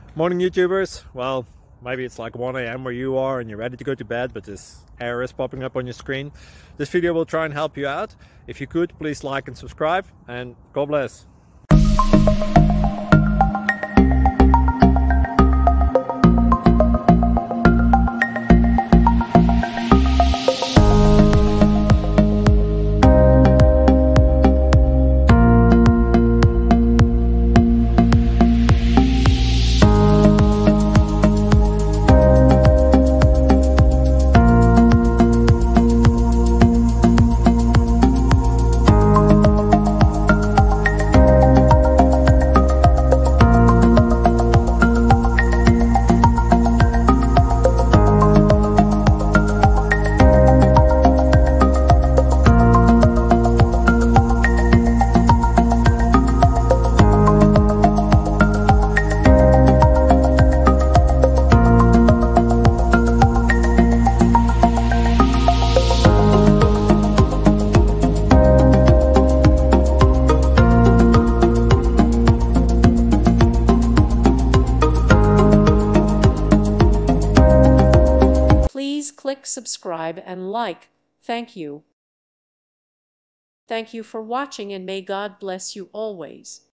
Morning YouTubers. Well, maybe it's like 1 a.m. where you are and you're ready to go to bed, but this error is popping up on your screen. This video will try and help you out. If you could, please like and subscribe, and God bless. Please click subscribe and like. Thank you. Thank you for watching, and may God bless you always.